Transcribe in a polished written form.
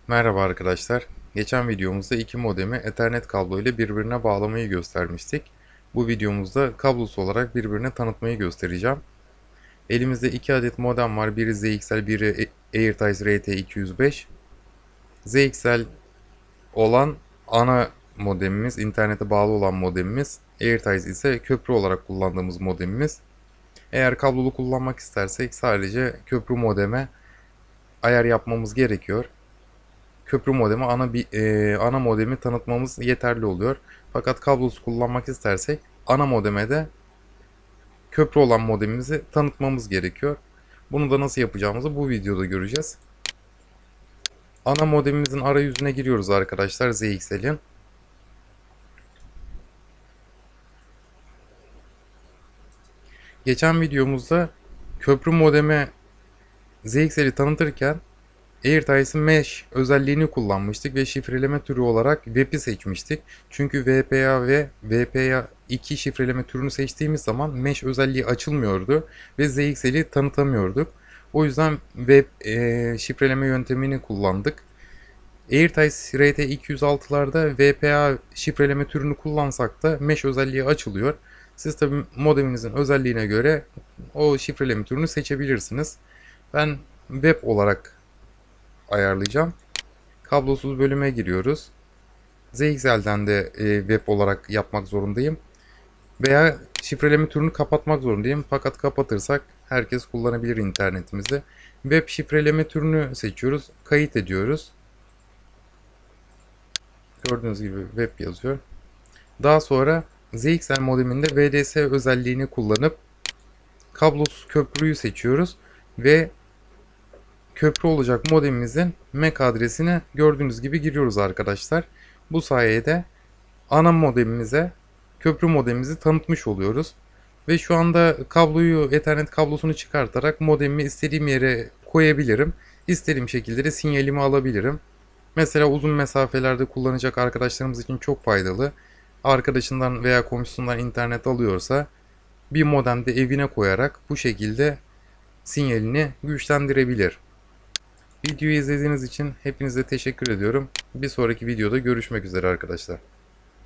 Merhaba arkadaşlar. Geçen videomuzda iki modemi Ethernet kablo ile birbirine bağlamayı göstermiştik. Bu videomuzda kablosuz olarak birbirine tanıtmayı göstereceğim. Elimizde iki adet modem var. Biri ZXL, biri AirTies RT205. ZXL olan ana modemimiz, internete bağlı olan modemimiz. AirTies ise köprü olarak kullandığımız modemimiz. Eğer kablolu kullanmak istersek sadece köprü modeme ayar yapmamız gerekiyor. Köprü modemi ana modemi tanıtmamız yeterli oluyor. Fakat kablosuz kullanmak istersek ana modeme de köprü olan modemimizi tanıtmamız gerekiyor. Bunu da nasıl yapacağımızı bu videoda göreceğiz. Ana modemimizin arayüzüne giriyoruz arkadaşlar, ZXL'in. Geçen videomuzda köprü modeme ZXL'i tanıtırken AirTies'in Mesh özelliğini kullanmıştık ve şifreleme türü olarak web'i seçmiştik. Çünkü VPA ve VPA2 şifreleme türünü seçtiğimiz zaman Mesh özelliği açılmıyordu ve ZXL'i tanıtamıyorduk. O yüzden web şifreleme yöntemini kullandık. AirTies RT206'larda VPA şifreleme türünü kullansak da Mesh özelliği açılıyor. Siz tabi modeminizin özelliğine göre o şifreleme türünü seçebilirsiniz. Ben web olarak ayarlayacağım. Kablosuz bölüme giriyoruz. ZXL'den de web olarak yapmak zorundayım. Veya şifreleme türünü kapatmak zorundayım. Fakat kapatırsak herkes kullanabilir internetimizi. Web şifreleme türünü seçiyoruz. Kayıt ediyoruz. Gördüğünüz gibi web yazıyor. Daha sonra ZXL modeminde VDS özelliğini kullanıp kablosuz köprüyü seçiyoruz. Ve köprü olacak modemimizin MAC adresini gördüğünüz gibi giriyoruz arkadaşlar. Bu sayede ana modemimize köprü modemimizi tanıtmış oluyoruz. Ve şu anda Ethernet kablosunu çıkartarak modemimi istediğim yere koyabilirim. İstediğim şekilde de sinyalimi alabilirim. Mesela uzun mesafelerde kullanacak arkadaşlarımız için çok faydalı. Arkadaşından veya komşusundan internet alıyorsa bir modem de evine koyarak bu şekilde sinyalini güçlendirebilir. Videoyu izlediğiniz için hepinize teşekkür ediyorum. Bir sonraki videoda görüşmek üzere arkadaşlar.